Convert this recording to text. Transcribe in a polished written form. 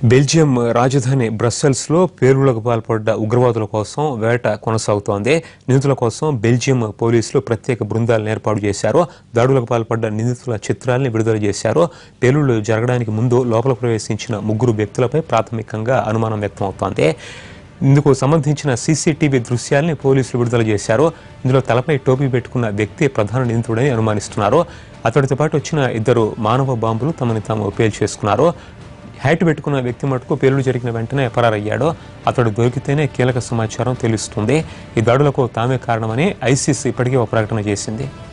Belgium రాజధాని బ్రస్సెల్స్లో పేలుళ్లకు పాల్పడ్డ ఉగ్రవాదుల కోసం వేట కొనసాగుతోంది. నిందితుల కోసం బెల్జియం పోలీసులు ప్రత్యేక బృందాలను ఏర్పాటు చేశారు. దాడులకు పాల్పడ్డ నిందితుల చిత్రాలను విడుదల చేశారు. పేలుళ్లు జరగడానికి ముందు లోపల ప్రవేశించిన 3 వ్యక్తులపై ప్రాథమికంగా అనుమానం వ్యక్తమవుతోంది. ఇందుకు సంబంధించిన సీసీటీవీ దృశ్యాల్ని పోలీసులు విడుదల చేశారు. ఇందులో తలపై టోపీ పెట్టుకున్న వ్యక్తి ప్రధాన నిందితుడని అనుమానిస్తున్నారు. అతడితో పాటు వచ్చిన 2 మానవ బాంబులు తమని తాము పేల్చేసుకున్నారు. హ్యాట్ పెట్టుకున్న వ్యక్తి మటుకు పేలుడు జరిగిన వెంటనే పరారయ్యాడు. అతడు దొరికితేనే కీలక సమాచారం తెలుస్తుంది. ఈ దాడులకు తామే కారణమని ఐసిస్ ఇప్పటికే ఒక ప్రకటన చేసింది.